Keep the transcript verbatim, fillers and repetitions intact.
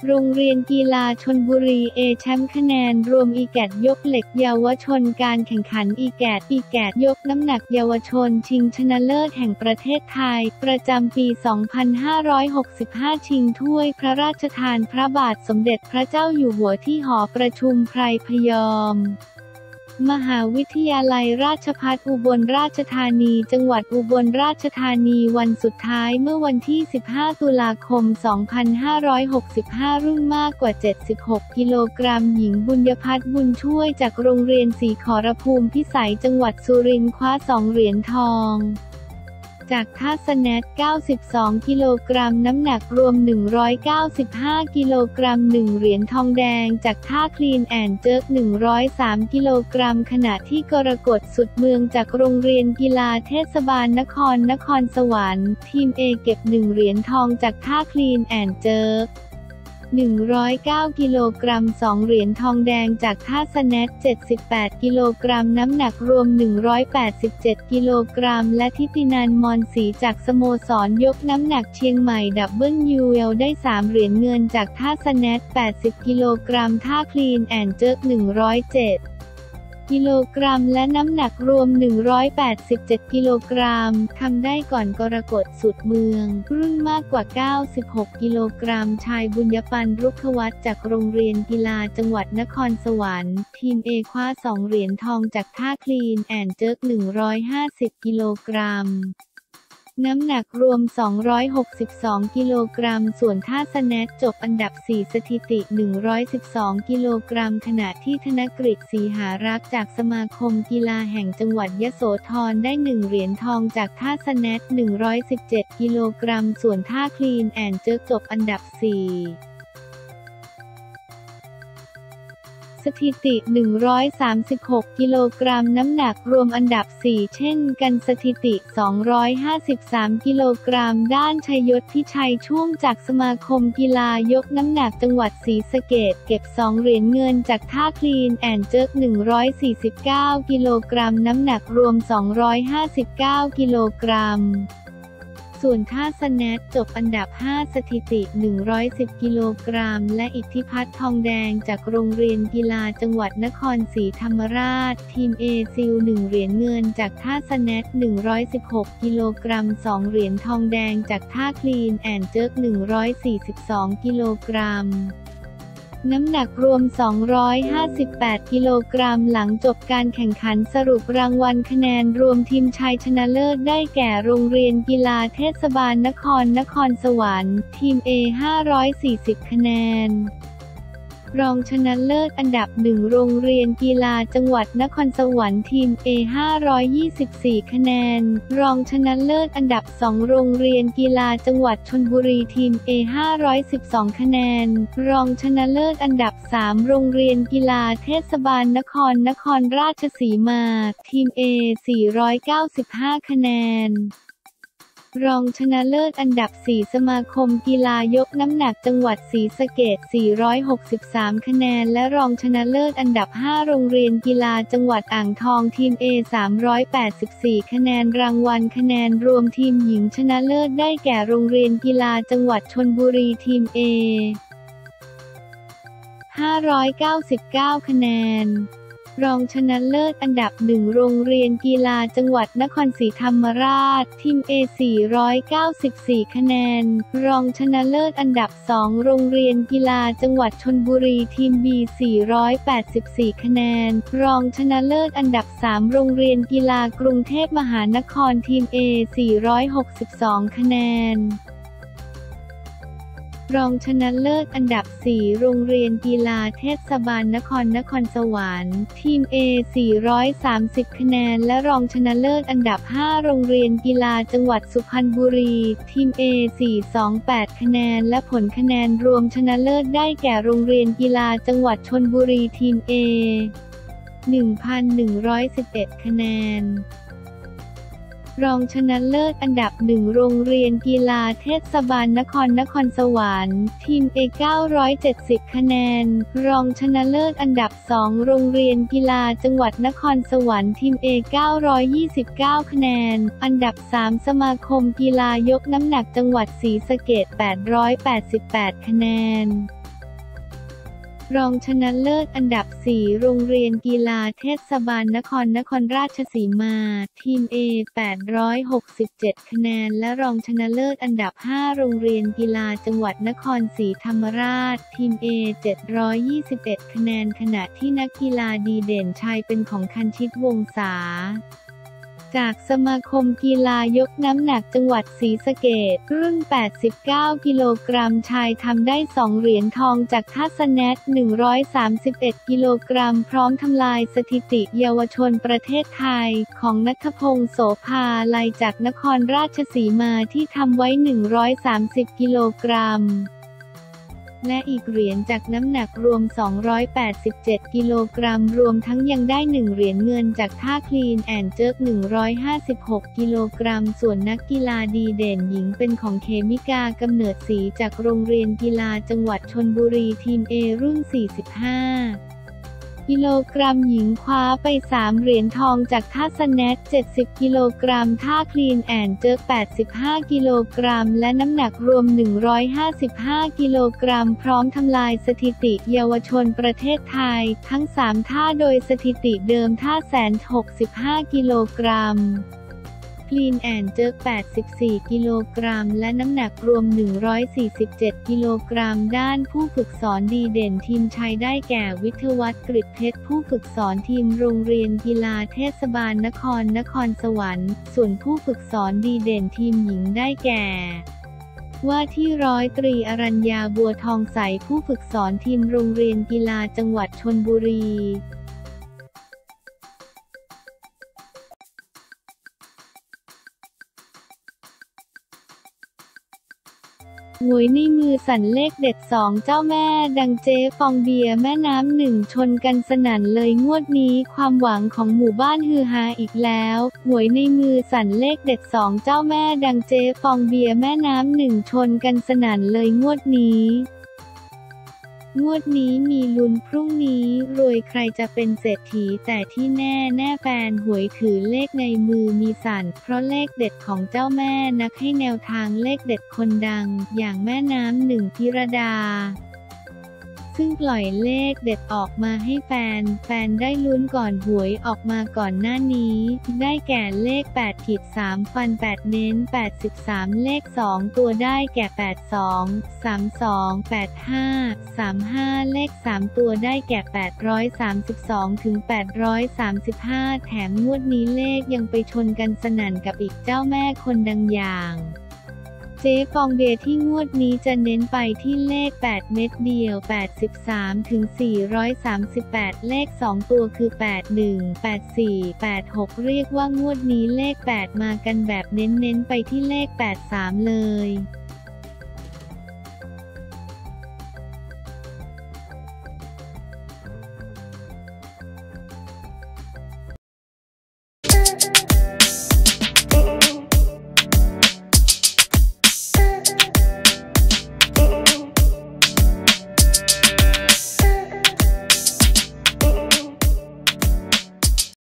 โรงเรียนกีฬาชลบุรีเอแชมป์คะแนนรวมอีแกตยกเหล็กเยาวชนการแข่งขันอีแกตอีแกตยกน้ำหนักเยาวชนชิงชนะเลิศแห่งประเทศไทยประจำปี สองพันห้าร้อยหกสิบห้า ชิงถ้วยพระราชทานพระบาทสมเด็จพระเจ้าอยู่หัวที่หอประชุมไพรพยอมมหาวิทยาลัยราชภัฏอุบลราชธานีจังหวัดอุบลราชธานีวันสุดท้ายเมื่อวันที่ สิบห้า ตุลาคม สองพันห้าร้อยหกสิบห้า รุ่นมากกว่า เจ็ดสิบหก กิโลกรัมหญิงบุญญพัฒน์บุญช่วยจากโรงเรียนศรีขอรภูมิพิสัยจังหวัดสุรินทร์คว้าสองเหรียญทองจากท่าสแนท เก้าสิบสอง กิโลกรัมน้ำหนักรวม หนึ่งร้อยเก้าสิบห้า กิโลกรัมหนึ่งเหรียญทองแดงจากท่าคลีนแอนด์เจิร์ก หนึ่งร้อยสาม กิโลกรัมขณะที่กรกฎสุดเมืองจากโรงเรียนกีฬาเทศบาลนครนครสวรรค์ทีม A เก็บหนึ่งเหรียญทองจากท่าคลีนแอนด์เจิร์กหนึ่งร้อยเก้า กิโลกรัมสองเหรียญทองแดงจากท่าสแนท เจ็ดสิบแปด กิโลกรัมน้ำหนักรวม หนึ่งร้อยแปดสิบเจ็ด กิโลกรัมและทิตินันท์มอนศรีจากสโมสรยกน้ำหนักเชียงใหม่ดับเบิลยูเอลได้สามเหรียญเงินจากท่าสแนท แปดสิบ กิโลกรัมท่าคลีนแอนด์เจิร์ก หนึ่งร้อยเจ็ดกิโลกรัมและน้ำหนักรวม หนึ่งร้อยแปดสิบเจ็ด กิโลกรัมทำได้ก่อนกรกฎสุดเมืองรุ่นมากกว่า เก้าสิบหก กิโลกรัมชายบุญญปันรุกขวัฒน์จากโรงเรียนกีฬาจังหวัดนครสวรรค์ทีม A คว้าสองเหรียญทองจากท่าคลีนแอนด์เจิร์ก หนึ่งร้อยห้าสิบ กิโลกรัมน้ำหนักรวม สองร้อยหกสิบสอง กิโลกรัมส่วนท่าสแนทจบอันดับ สี่ สถิติ หนึ่งร้อยสิบสอง กิโลกรัมขณะที่ธนกฤษ ศรีหารักษ์จากสมาคมกีฬาแห่งจังหวัดยโสธรได้หนึ่งเหรียญทองจากท่าสแนท หนึ่งร้อยสิบเจ็ด กิโลกรัมส่วนท่าคลีนแอนด์เจิร์กจบอันดับ สี่สถิติ หนึ่งร้อยสามสิบหก กิโลกรัมน้ำหนักรวมอันดับ สี่ เช่นกันสถิติ สองร้อยห้าสิบสาม กิโลกรัมด้านชัยยศพิชัยช่วงจากสมาคมกีฬายกน้ำหนักจังหวัดศรีสะเกษเก็บสองเหรียญเงินจากท่าคลีนแอนด์เจิร์ก หนึ่งร้อยสี่สิบเก้า กิโลกรัมน้ำหนักรวม สองร้อยห้าสิบเก้า กิโลกรัมส่วนท่าสแนทจบอันดับ ห้า สถิติ หนึ่งร้อยสิบ กิโลกรัมและอิทธิพัฒน์ทองแดงจากโรงเรียนกีฬาจังหวัดนครศรีธรรมราชทีม A ซิล หนึ่งเหรียญเงินจากท่าสแนท หนึ่งร้อยสิบหก กิโลกรัมสองเหรียญทองแดงจากท่าคลีนแอนด์เจิร์ก หนึ่งร้อยสี่สิบสอง กิโลกรัมน้ำหนักรวม สองร้อยห้าสิบแปด กิโลกรัมหลังจบการแข่งขันสรุปรางวัลคะแนนรวมทีมชายชนะเลิศได้แก่โรงเรียนกีฬาเทศบาลนครนครสวรรค์ทีม A ห้าร้อยสี่สิบ คะแนนรองชนะเลิศอันดับ หนึ่ง โรงเรียนกีฬาจังหวัดนครสวรรค์ทีม A ห้าร้อยยี่สิบสี่ คะแนนรองชนะเลิศอันดับ สอง โรงเรียนกีฬาจังหวัดชลบุรีทีม A ห้าร้อยสิบสอง คะแนนรองชนะเลิศอันดับ สาม โรงเรียนกีฬาเทศบาลนครนครราชสีมาทีม A สี่ร้อยเก้าสิบห้า คะแนนรองชนะเลิศอันดับ สี่ สมาคมกีฬายกน้ำหนักจังหวัดศรีสะเกษ สี่ร้อยหกสิบสาม คะแนนและรองชนะเลิศอันดับ ห้า โรงเรียนกีฬาจังหวัดอ่างทองทีม A สามร้อยแปดสิบสี่ คะแนนรางวัลคะแนนรวมทีมหญิงชนะเลิศได้แก่โรงเรียนกีฬาจังหวัดชลบุรีทีม A ห้าร้อยเก้าสิบเก้า คะแนนรองชนะเลิศอันดับ หนึ่ง โรงเรียนกีฬาจังหวัดนครศรีธรรมราชทีม A สี่ร้อยเก้าสิบสี่ คะแนนรองชนะเลิศอันดับ สอง โรงเรียนกีฬาจังหวัดชลบุรีทีม B สี่ร้อยแปดสิบสี่ คะแนนรองชนะเลิศอันดับ สาม โรงเรียนกีฬากรุงเทพมหานครทีม A สี่ร้อยหกสิบสอง คะแนนรองชนะเลิศอันดับ สี่ โรงเรียนกีฬาเทศบาลนครนครสวรรค์ทีม A สี่ร้อยสามสิบ คะแนนและรองชนะเลิศอันดับ ห้า โรงเรียนกีฬาจังหวัดสุพรรณบุรีทีม A สี่ร้อยยี่สิบแปด คะแนนและผลคะแนนรวมชนะเลิศได้แก่โรงเรียนกีฬาจังหวัดชลบุรีทีม A หนึ่งพันหนึ่งร้อยสิบเอ็ด คะแนนรองชนะเลิศอันดับ หนึ่ง โรงเรียนกีฬาเทศบาลนครนครสวรรค์ทีม A เก้าร้อยเจ็ดสิบ คะแนนรองชนะเลิศอันดับ สอง โรงเรียนกีฬาจังหวัดนครสวรรค์ทีม A เก้าร้อยยี่สิบเก้า คะแนนอันดับ สาม สมาคมกีฬายกน้ำหนักจังหวัดศรีสะเกษแปดร้อยแปดสิบแปด คะแนนรองชนะเลิศอันดับ สี่ โรงเรียนกีฬาเทศบาลนครนครราชสีมา ทีม A แปดร้อยหกสิบเจ็ด คะแนนและรองชนะเลิศอันดับ ห้า โรงเรียนกีฬาจังหวัดนครศรีธรรมราช ทีม A เจ็ดร้อยยี่สิบเอ็ด คะแนนขณะที่นักกีฬาดีเด่นชายเป็นของคันชิตวงศาจากสมาคมกีฬายกน้ำหนักจังหวัดศรีสะเกษรุ่น แปดสิบเก้า กิโลกรัมชายทำได้ สอง เหรียญทองจากท่าสแนท หนึ่งร้อยสามสิบเอ็ด กิโลกรัมพร้อมทำลายสถิติเยาวชนประเทศไทยของณัฐพงษ์โสภาลัยจากนครราชสีมาที่ทำไว้ หนึ่งร้อยสามสิบ กิโลกรัมและอีกเหรียญจากน้ำหนักรวม สองร้อยแปดสิบเจ็ด กิโลกรัมรวมทั้งยังได้ หนึ่ง เหรียญเงินจากท่าคลีนแอนด์เจิร์ก หนึ่งร้อยห้าสิบหก กิโลกรัมส่วนนักกีฬาดีเด่นหญิงเป็นของเขมิกากำเนิดศรีจากโรงเรียนกีฬาจังหวัดชลบุรีทีม A รุ่น สี่สิบห้า กิโลกรัมหญิงคว้าไป สาม เหรียญทองจากท่าสแนท เจ็ดสิบ กิโลกรัมท่าคลีนแอนด์เจิร์ก แปดสิบห้า กิโลกรัมและน้ำหนักรวม หนึ่งร้อยห้าสิบห้า กิโลกรัมพร้อมทำลายสถิติเยาวชนประเทศไทยทั้ง สาม ท่าโดยสถิติเดิมท่าแสนหกสิบห้า กิโลกรัมคลีนแอนด์เจิร์ก แปดสิบสี่ กิโลกรัมและน้ำหนักรวม หนึ่งร้อยสี่สิบเจ็ด กิโลกรัมด้านผู้ฝึกสอนดีเด่นทีมชายได้แก่วิทยวัฒน์กฤษเพชรผู้ฝึกสอนทีมโรงเรียนกีฬาเทศบาลนครนครสวรรค์ส่วนผู้ฝึกสอนดีเด่นทีมหญิงได้แก่ว่าที่ร้อยตรีอรัญญาบัวทองใสผู้ฝึกสอนทีมโรงเรียนกีฬาจังหวัดชลบุรีหวยในมือสั่นเลขเด็ดสองเจ้าแม่ดังเจ๊ฟองเบียร์แม่น้ำหนึ่งชนกันสนั่นเลยงวดนี้ความหวังของหมู่บ้านฮือฮาอีกแล้วหวยในมือสั่นเลขเด็ดสองเจ้าแม่ดังเจ๊ฟองเบียร์แม่น้ำหนึ่งชนกันสนั่นเลยงวดนี้งวดนี้มีลุ้นพรุ่งนี้รวยใครจะเป็นเศรษฐีแต่ที่แน่แน่แฟนหวยถือเลขในมือมีสั่นเพราะเลขเด็ดของเจ้าแม่นักให้แนวทางเลขเด็ดคนดังอย่างแม่น้ำหนึ่งพิรดาซึ่งปล่อยเลขเด็ดออกมาให้แฟนแฟนได้ลุ้นก่อนหวยออกมาก่อนหน้านี้ได้แก่เลข แปด สาม ฟัน แปด เน้น แปดสิบสาม เลข สอง ตัวได้แก่ แปด สอง สาม สอง แปด ห้า สาม ห้า เลข สาม ตัวได้แก่ แปดร้อยสามสิบสอง ถึง แปดร้อยสามสิบห้า แถมงวดนี้เลขยังไปชนกันสนั่นกับอีกเจ้าแม่คนดังอย่างเจ๊ฟองเบียร์ที่งวดนี้จะเน้นไปที่เลขแปดเม็ดเดียวแปดสิบสาม ถึง สี่ร้อยสามสิบแปดเลขสองตัวคือแปด หนึ่ง แปด สี่ แปด หกเรียกว่างวดนี้เลขแปดมากันแบบเน้นๆไปที่เลขแปด สามเลย